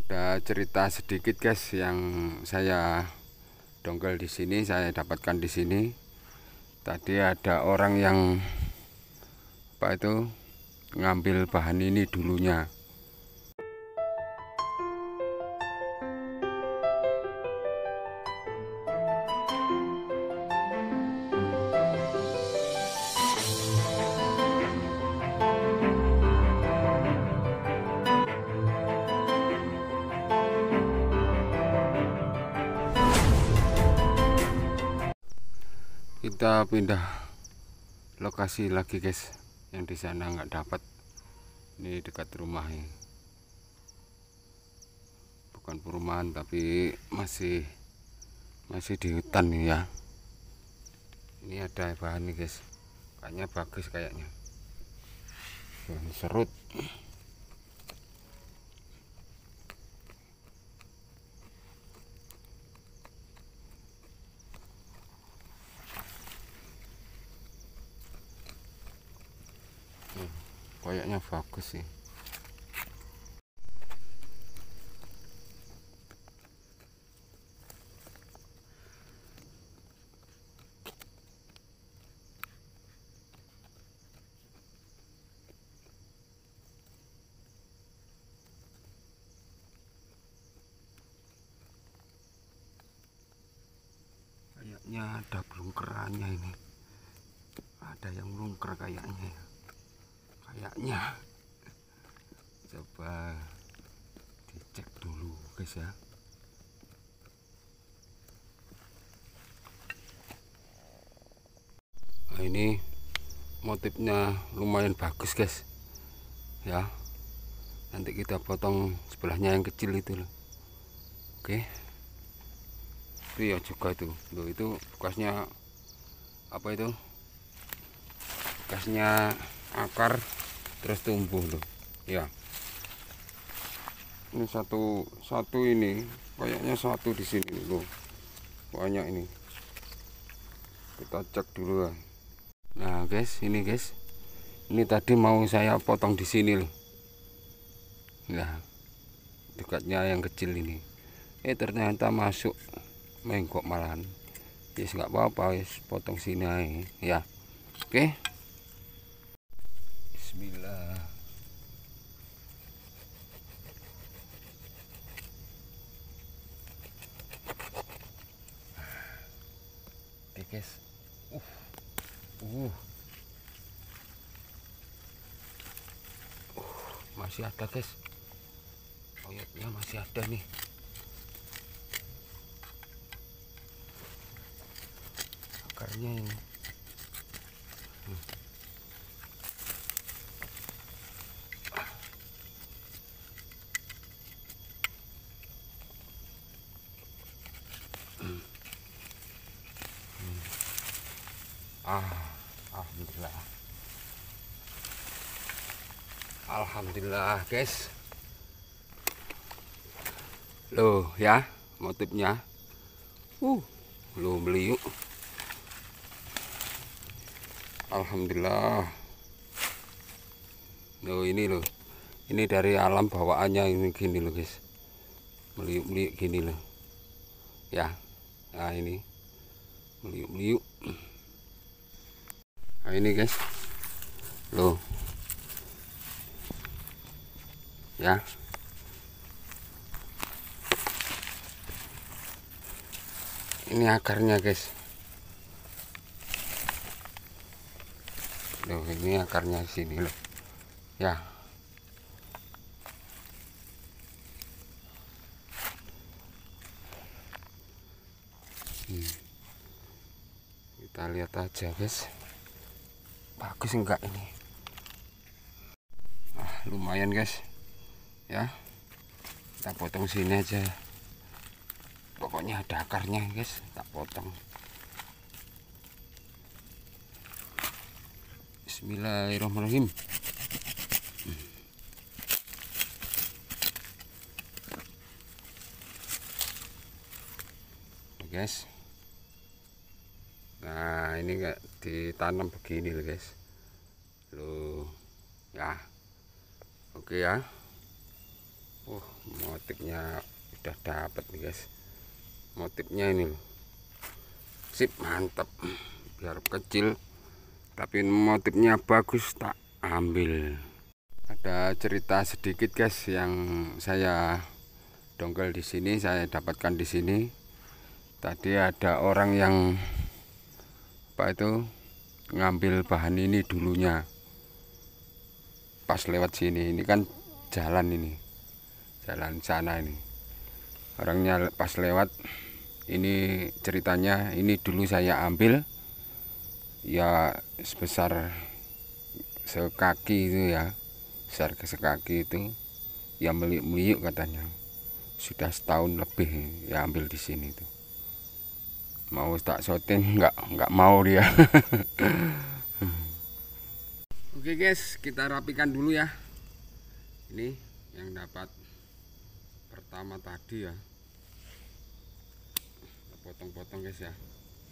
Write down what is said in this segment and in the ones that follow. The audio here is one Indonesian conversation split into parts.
Ada cerita sedikit guys yang saya dongkel di sini, saya dapatkan di sini. Tadi ada orang yang ngambil bahan ini dulunya. Kita pindah lokasi lagi guys, yang di sana nggak dapat. Ini dekat rumah ini, bukan perumahan tapi masih di hutan nih ya. Ini ada bahan nih guys, kayaknya bagus kayaknya, bahan serut. Kayaknya bagus sih. Kayaknya ada belungkerannya ini. Ada yang melungker kayaknya. Coba dicek dulu guys ya. Nah, ini motifnya lumayan bagus guys ya. Nanti kita potong sebelahnya yang kecil itu loh. Oke, itu ya juga itu loh, itu bekasnya apa itu, bekasnya akar terus tumbuh loh ya. Ini satu ini kayaknya satu di sini loh, banyak ini. Kita cek dulu ya. Nah guys, ini tadi mau saya potong di sini loh. Nah, dekatnya yang kecil ini. Ternyata masuk menggok malahan. Yes, nggak apa-apa, yes, potong sini aja ya. Oke. Bismillah. Oke guys. Masih ada guys. Kayaknya masih ada nih. Akarnya ini. Alhamdulillah. Alhamdulillah guys. Loh ya, motifnya. Loh beli yuk. Alhamdulillah. Loh ini loh. Ini dari alam bawaannya ini gini loh guys. Meliuk-meliuk gini loh. Ya. Nah ini. Meliuk-meliuk. Nah ini guys. Loh. Ya. Ini akarnya guys. Loh, ini akarnya sini loh. Ya. Kita lihat aja guys. Bagus enggak ini? Lumayan guys. Ya. Kita potong sini aja. Pokoknya ada akarnya guys, tak potong. Bismillahirrahmanirrahim. Guys, nah ini kayak ditanam begini loh guys. Loh ya, oke ya. Motifnya udah dapet nih guys, motifnya ini loh. Sip, mantap. Biar kecil tapi motifnya bagus, tak ambil. Ada cerita sedikit guys yang saya dongkel di sini, saya dapatkan di sini. Tadi ada orang yang ngambil bahan ini dulunya pas lewat sini. Ini kan jalan, ini jalan sana, ini orangnya pas lewat. Ini ceritanya, ini dulu saya ambil ya sebesar sekaki itu ya, besar ke sekaki itu ya, meliuk-meliuk katanya. Sudah setahun lebih ya ambil di sini tuh. Mau tak syuting nggak mau dia. Oke guys, kita rapikan dulu ya. Ini yang dapat pertama tadi ya, potong-potong guys ya.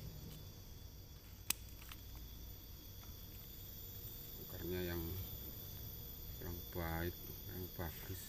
Akarnya yang baik, yang bagus.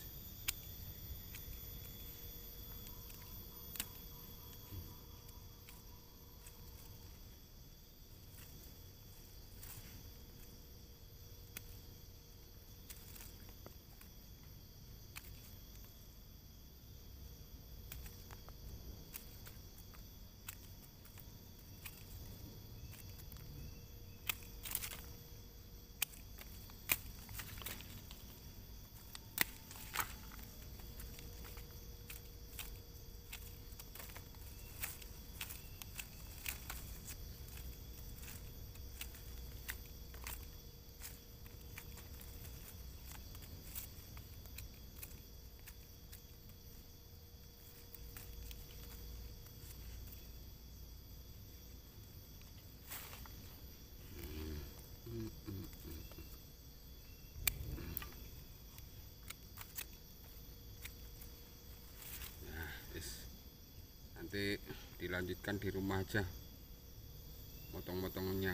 Nanti dilanjutkan di rumah aja motong-motongnya.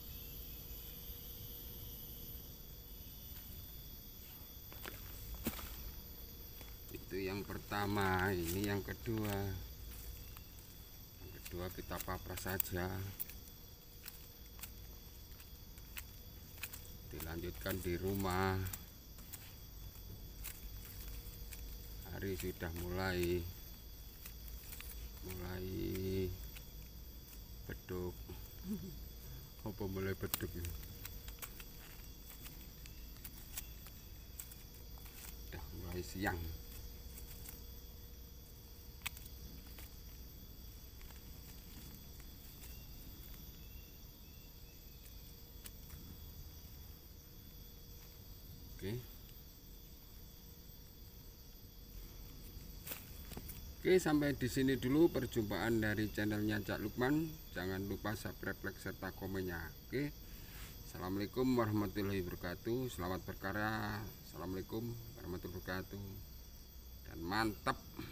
Itu yang pertama. Ini yang kedua. Yang kedua kita papras saja, dilanjutkan di rumah. Hari sudah mulai beduk. Apa mulai beduk ini? Udah mulai siang. Oke, sampai di sini dulu perjumpaan dari channelnya Cak Lukman. Jangan lupa subscribe, like, serta komennya. Oke, assalamualaikum warahmatullahi wabarakatuh. Selamat berkarya. Assalamualaikum warahmatullahi wabarakatuh. Dan mantap.